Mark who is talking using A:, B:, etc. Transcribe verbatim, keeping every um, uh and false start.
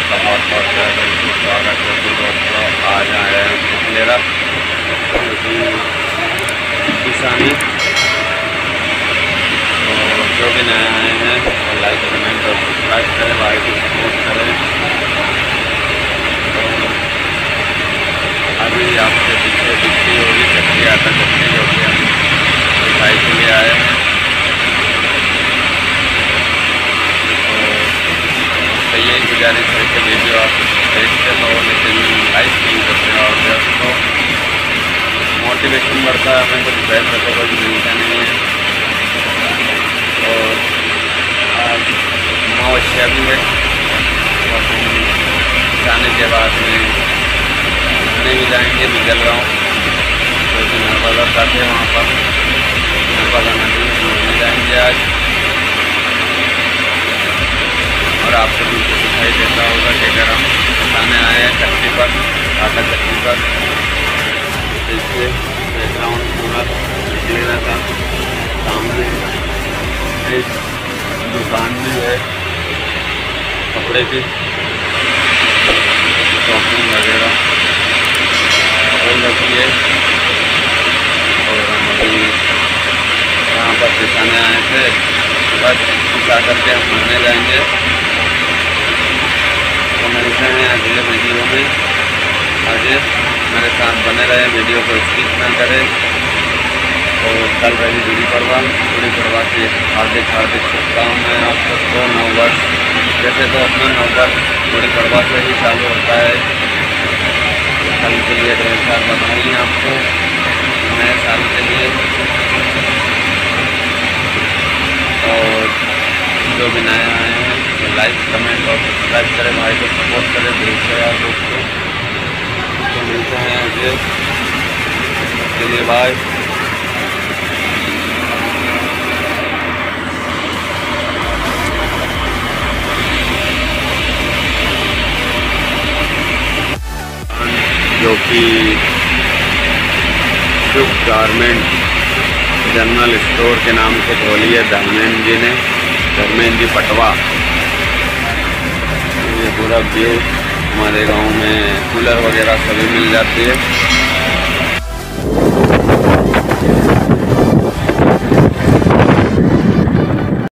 A: आपका बहुत बहुत स्वागत है। तो दोस्तों आज आए हैं फुलेरा किसानी। तो जो भी नए आए हैं वो लाइक कमेंट और सब्सक्राइब करें, भाई को सपोर्ट करें। तो अभी आपके पीछे दिखती होगी चक्की आटा चक्की, जो कि हम दिखाई के लिए आए हैं। तो यही गुजारिश है कि वीडियो आप देखते हो लेकिन लाइक नहीं करते और दोस्तों मोटिवेशन बढ़ता है, हमें कुछ पैसा तो कुछ मिलता नहीं है। और आज अमावस्या भी है और हम जाने के बाद में घूमने भी जाएंगे, भी चल रहा हूँ क्योंकि नर्मदा जाते हैं वहाँ पर नर्मदा नदी में घूमने जाएंगे आज। और आपको नीचे दिखाई देता होगा कि अगर हम खाने आए हैं चक्की पर, आटा चक्की पर, देखिए बैकग्राउंड पूरा निकलेगा था। सामने एक दुकान भी है कपड़े की, शॉपिंग वगैरह खोल रखी है। और हम अभी यहाँ पर दिखाने आए थे, बस दिखा करके हम घूमने जाएंगे। तो मिलते हैं अगले वीडियो में। आगे मेरे साथ बने रहे, वीडियो को स्किप ना करें। और चल रही गुड़ी पड़वा, गुड़ी पड़वा की हार्दिक हार्दिक शुभकामनाएं आप सबको। नौ वर्ष वैसे तो अपना नौ वर्ष गुड़ी पड़वा से ही चालू होता है। कल के लिए ढेर सारी बधाई आपको नए साल के लिए। और जो भी नए आए हैं लाइक कमेंट और सब्सक्राइब करें, भाई को सपोर्ट करें, देखते यार दोस्तों। तो मिलते हैं आगे के लिए, बाय। जो कि शुभ गारमेंट जनरल स्टोर के नाम से खोली है धर्मेंद्र जी ने, धर्मेंद्र जी पटवा। ये पूरा व्यू, हमारे गांव में कूलर वगैरह सभी मिल जाती है।